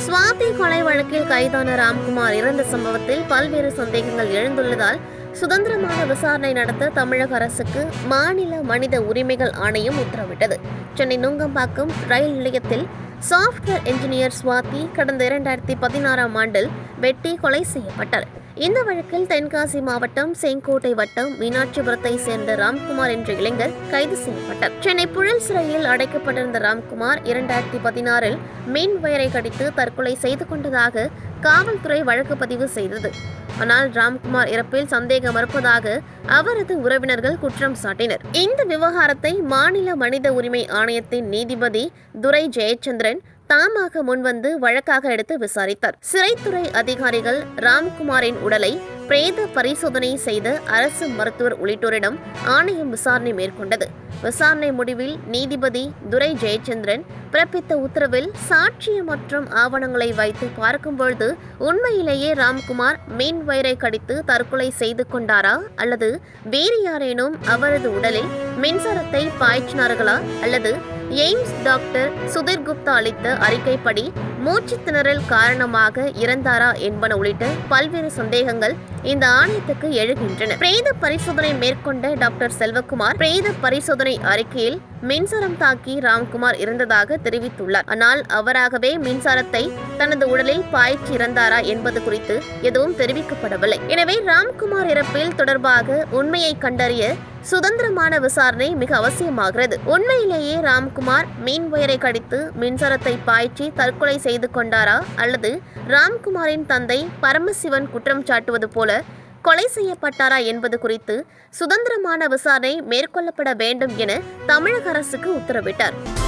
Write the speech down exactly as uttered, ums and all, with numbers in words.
swathi கொலை வழக்கில் கைதான ராம்குமார் இறந்த சம்பவத்தில் பல்வேறு சந்தேகங்கள் எழுந்துள்ளதால் சுதந்திரமான விசாரணை நடத்த தமிழக அரசுக்கு மாநில மனித உரிமைகள் ஆணையம் உத்தரவிட்டது. சென்னை நுங்கம்பாக்கம் ரயில் நிலையத்தில் சாப்ட்வேர் என்ஜினியர் ஸ்வாதி கடந்த இரண்டாயிரத்தி பதினாறாம் ஆண்டில் வெட்டி கொலை செய்யப்பட்டார். இந்த வழக்கில் தென்காசி மாவட்டம் செங்கோட்டை வட்டம் மீனாட்சிபுரத்தை சேர்ந்த ராம்குமார் என்ற இளைஞர் கைது செய்யப்பட்டார். சென்னை புழல் சிறையில் அடைக்கப்பட்டிருந்த ராம்குமார் இரண்டாயிரத்தி பதினாறில் மீன் வயரை கடித்து தற்கொலை செய்து கொண்டதாக காவல்துறை வழக்கு பதிவு செய்தது. ஆனால் ராம்குமார் இறப்பில் சந்தேகம் இருப்பதாக அவரது உறவினர்கள் குற்றம் சாட்டினர். இந்த விவகாரத்தை மாநில மனித உரிமை ஆணையத்தின் நீதிபதி துரை ஜெயச்சந்திரன் தாமாக முன்வந்து வழக்காக எடுத்து விசாரித்தார். சிறைத்துறை அதிகாரிகள் ராம்குமாரின் உடலை பிரேத பரிசோதனை செய்த அரசு மருத்துவர் உள்ளிட்டோரிடம் ஆணையம் விசாரணை மேற்கொண்டது. விசாரணை முடிவில் நீதிபதி துரை ஜெயச்சந்திரன் பிறப்பித்த உத்தரவில் சாட்சியம் மற்றும் ஆவணங்களை வைத்து பார்க்கும்பொழுது உண்மையிலேயே ராம்குமார் மீன் வயரை கடித்து தற்கொலை செய்து கொண்டாரா அல்லது வேறு யாரேனும் அவரது உடலில் மின்சாரத்தை பாய்ச்சினார்களா அல்லது எய்ம்ஸ் டாக்டர் சுதீர் குப்தா அளித்த அறிக்கைப்படி மூச்சு திணறல் காரணமாக இறந்தாரா என்பன உள்ளிட்ட பல்வேறு சந்தேகங்கள் இந்த ஆணையத்துக்கு எழுகின்றன. பிரேத பரிசோதனை மேற்கொண்ட டாக்டர் செல்வகுமார் பிரேத பரிசோதனை அறிக்கையில் மின்சாரம் தாக்கி ராம்குமார் இறந்ததாக தெரிவித்துள்ளார். ஆனால் அவராகவே மின்சாரத்தை தனது உடலில் பாய்ச்சி இறந்தாரா என்பது குறித்து எதுவும் தெரிவிக்கப்படவில்லை. எனவே ராம்குமார் இறப்பில் தொடர்பாக உண்மையை கண்டறிய சுதந்திரமான விசாரணை மிக அவசியமாகிறது. உண்மையிலேயே ராம்குமார் மீன் வயரை கடித்து மின்சாரத்தை பாய்ச்சி தற்கொலை செய்து கொண்டாரா அல்லது ராம்குமாரின் தந்தை பரமசிவன் குற்றம் சாட்டுவது போல கொலை செய்யப்பட்டாரா என்பது குறித்து சுதந்திரமான விசாரணை மேற்கொள்ளப்பட வேண்டும் என தமிழக அரசுக்கு உத்தரவிட்டார்.